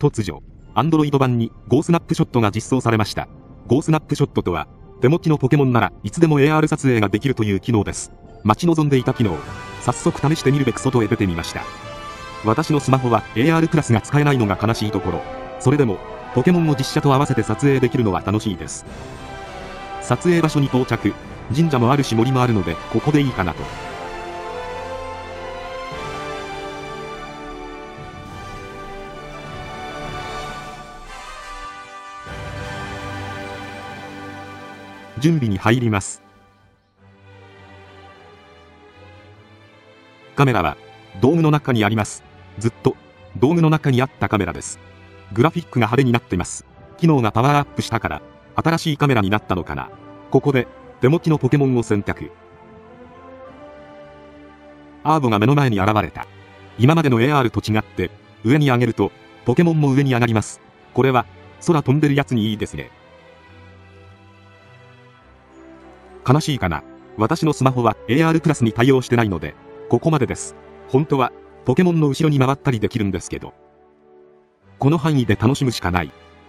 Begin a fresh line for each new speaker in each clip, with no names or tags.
突如、Android 版に Go スナップショットが実装されました。Go スナップショットとは、手持ちのポケモンならいつでも AR 撮影ができるという機能です。待ち望んでいた機能、早速試してみるべく外へ出てみました。私のスマホは AR プラスが使えないのが悲しいところ、それでも、ポケモンを実写と合わせて撮影できるのは楽しいです。撮影場所に到着、神社もあるし森もあるので、ここでいいかなと。準備に入ります。カメラは道具の中にあります。ずっと道具の中にあったカメラです。グラフィックが派手になっています。機能がパワーアップしたから新しいカメラになったのかな。ここで手持ちのポケモンを選択。アーボが目の前に現れた。今までの AR と違って上に上げるとポケモンも上に上がります。これは空飛んでるやつにいいですね。悲しいかな。私のスマホは AR プラスに対応してないので、ここまでです。本当は、ポケモンの後ろに回ったりできるんですけど。この範囲で楽しむしかない。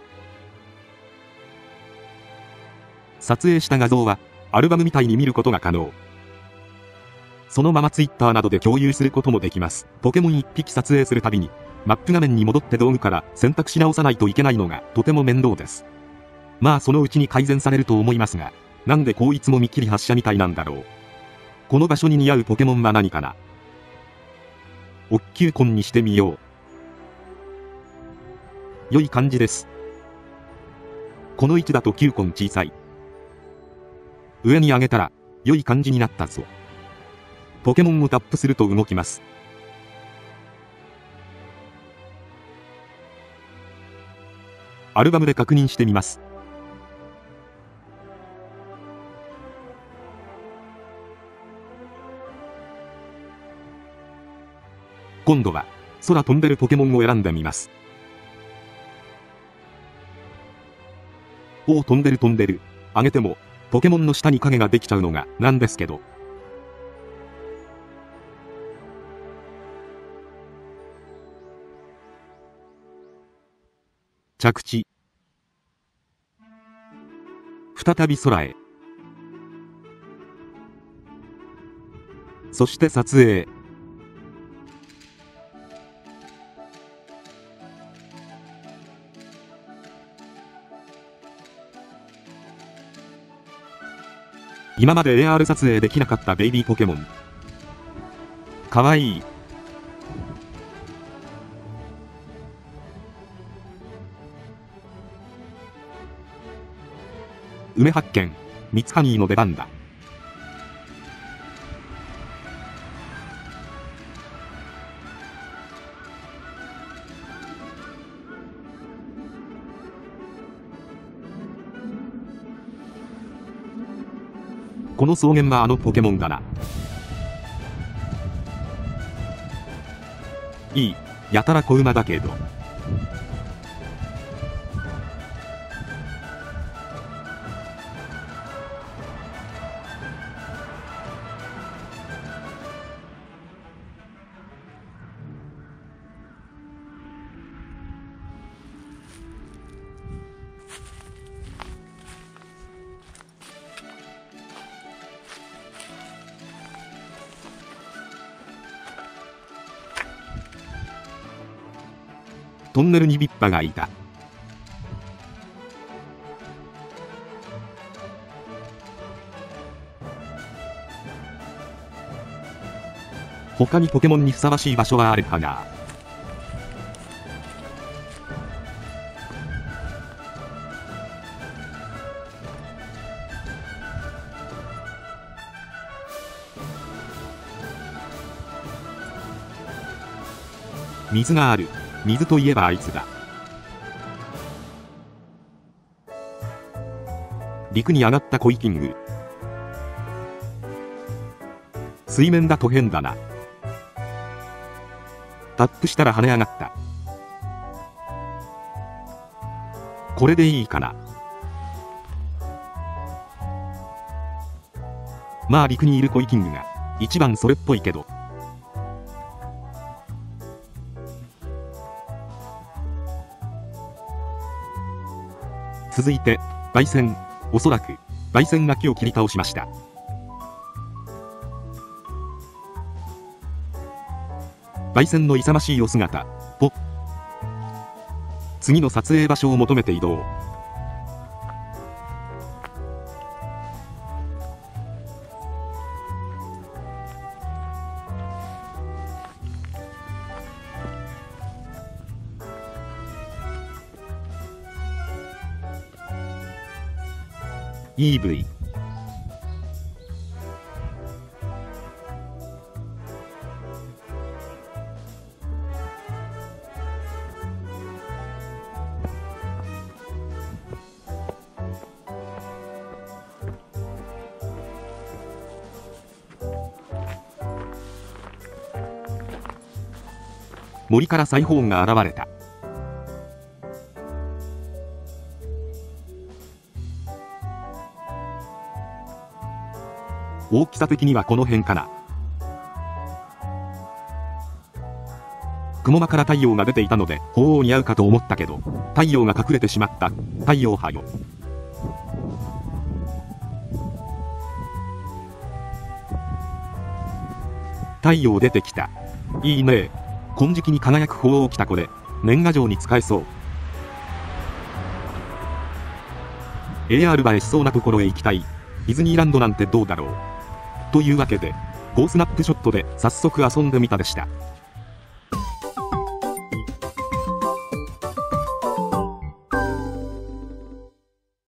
撮影した画像は、アルバムみたいに見ることが可能。そのまま Twitter などで共有することもできます。ポケモン1匹撮影するたびに、マップ画面に戻って道具から選択し直さないといけないのがとても面倒です。まあそのうちに改善されると思いますが、なんでこいつも見切り発車みたいなんだろう。この場所に似合うポケモンは何かな。おっきゅうコンにしてみよう。良い感じです。この位置だとキューコン小さい。上に上げたら良い感じになったぞ。ポケモンをタップすると動きます。アルバムで確認してみます。今度は空飛んでるポケモンを選んでみます。おお、飛んでる飛んでる。上げてもポケモンの下に影ができちゃうのがなんですけど。着地。再び空へ。そして撮影。今まで AR 撮影できなかったベイビーポケモン。かわいい。梅発見。ミツハニーの出番だ。この草原はあのポケモンだな。いい、やたら小馬だけど。トンネルにビッパがいた。他にポケモンにふさわしい場所はあるかな。水がある。水といえばあいつだ。陸に上がったコイキング。水面だと変だな。タップしたら跳ね上がった。これでいいかな。まあ陸にいるコイキングが一番それっぽいけど。 続いて、焙煎。おそらく、焙煎が木を切り倒しました。焙煎の勇ましいお姿。次の撮影場所を求めて移動。EV。森からサイホーンが現れた。大きさ的にはこの辺かな。雲間から太陽が出ていたので鳳凰に合うかと思ったけど、太陽が隠れてしまった。太陽はよ。太陽出てきた。いいね。金色に輝く鳳凰来た。これ年賀状に使えそう。 AR 映えしそうなところへ行きたい。ディズニーランドなんてどうだろう。というわけで、ゴースナップショットで早速遊んでみたでした。